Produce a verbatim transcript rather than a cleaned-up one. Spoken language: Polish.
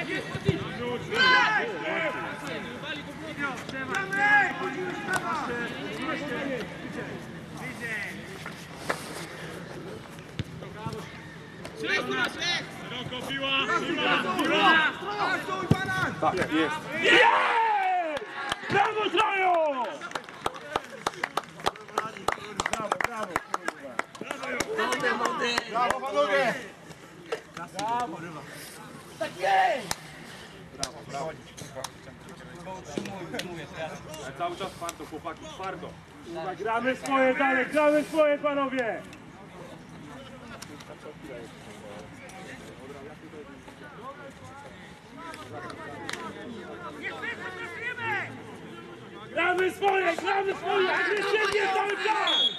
Tak, jest. Jest! Brawo, Troju! Brawo, brawo, kurwa. Brawo, panowie! Brawo, ryba. Tak jest! Brawo, brawo. Ale cały czas twardo, chłopaki, twardo. Kurwa, gramy swoje dalej, gramy swoje, panowie! Gramy swoje, gramy swoje, agresywnie cały czas!